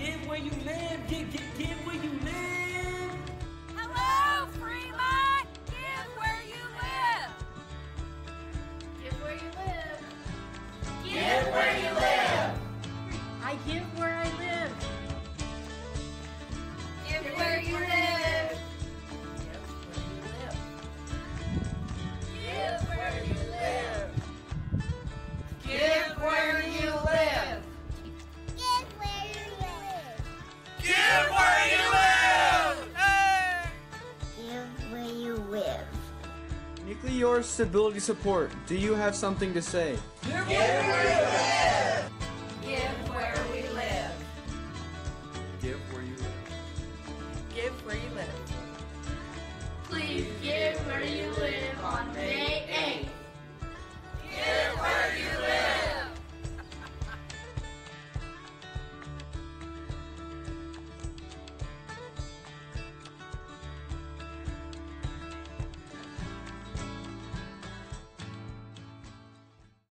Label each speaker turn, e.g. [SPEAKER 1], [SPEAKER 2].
[SPEAKER 1] Give where you live. Give where you live.
[SPEAKER 2] Hello, Fremont. Give where you live. Give where you live.
[SPEAKER 3] Give where you live.
[SPEAKER 4] I give where I live.
[SPEAKER 2] Give where you live.
[SPEAKER 3] Give where you live. Give where you live.
[SPEAKER 2] Give where you live.
[SPEAKER 3] Give where you live. Hey!
[SPEAKER 2] Give where you live.
[SPEAKER 5] Uniquely yours, Stability Support. Do you have something to say?
[SPEAKER 3] Give where you live.
[SPEAKER 4] Give where we live.
[SPEAKER 5] Give where you live.
[SPEAKER 4] Give where you live.
[SPEAKER 3] Please give where you live on May